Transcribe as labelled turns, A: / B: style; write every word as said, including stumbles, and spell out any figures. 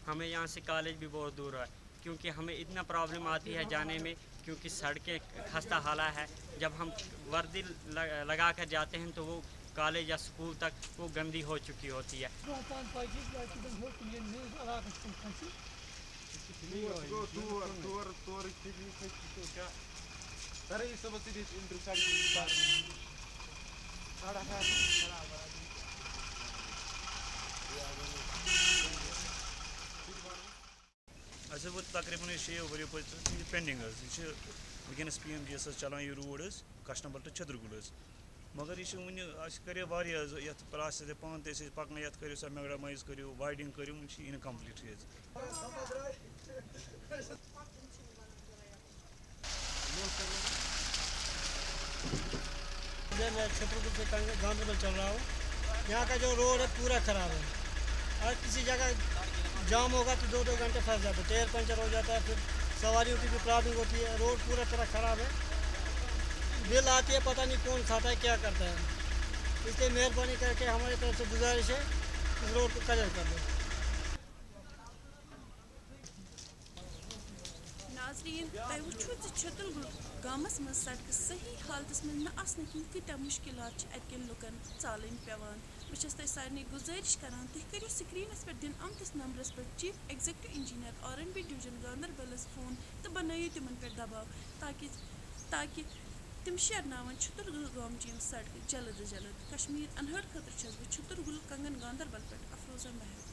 A: ہمیں یہاں سے کالج بھی بہت دور ہے، کیونکہ ہمیں اتنا پرابلم آتی ہے جانے میں، کیونکہ سڑکیں خستہ حالہ ہے. جب ہم وردی لگا کر جاتے ہیں تو وہ کالج یا اسکول تک وہ گندی ہو چکی ہوتی ہے.
B: اَسہِ ووت تقریٖباً شیٚیو ؤرِیو پٔتۍ یہِ پینڈِنٛگ حظ. یہِ چھِ وٕنکٮ۪نَس پی ایم جی یَس حظ چَلان یہِ روڈ حظ کَشٹَمَر ٹُو چھٔترٕگُل حظ. مگر یہِ چھِ وٕنہِ اَسہِ کَرے واریاہ حظ یَتھ پرٛاسٮ۪س تہِ پانہٕ تہِ ٲسۍ أسۍ پَکنٲے یَتھ کٔرِو سا میگڈامایز کٔرِو وایڈِنٛگ کٔرِو وٕنہِ چھِ اِنکَمپٕلیٖٹٕے حظ.
C: میں چھترپور سے گاندربل چل رہا ہوں. یہاں کا جو روڈ ہے پورا خراب ہے. اگر کسی جگہ جام ہوگا تو دو دو گھنٹے پھنس جاتے ہیں، ٹائر پنچر ہو جاتا ہے، پھر سواریوں کی بھی پرابلم ہوتی ہے. روڈ پورا طرح خراب ہے. بل آتی ہے پتہ نہیں کون کھاتا ہے کیا کرتا ہے. اس لیے مہربانی کر کے ہماری طرف سے گزارش ہے اس روڈ کو کلیئر کر دیں.
D: ناظرین تُہۍ وٕچھو زِ چھترگُل گامس منٛز سڑکہٕ صحیح حالتس منٛز نہ آسنہٕ کِنۍ کۭتیاہ مُشکلات چھِ اَتہِ کٮ۪ن لُکن ژالٕنۍ پیٚوان. بہٕ چھس تۄہہِ سارنٕے گُزٲرِش کران تُہۍ کٔرِو سکریٖنس پٮ۪ٹھ دِنہٕ آمتِس نمبرس پٮ۪ٹھ chief executive engineer R and B division گاندربلس فون تہٕ بنٲیِو تِمن پٮ۪ٹھ دباو تاکہِ تاکہِ تِم شیرناون چھترگُل گامچہِ یِم سڑکہٕ جلد از جلد. کشمیٖر انہٲٹ خٲطرٕ چھس بہٕ چھترگُل کنگن گاندربل پٮ۪ٹھ افروزا مہر.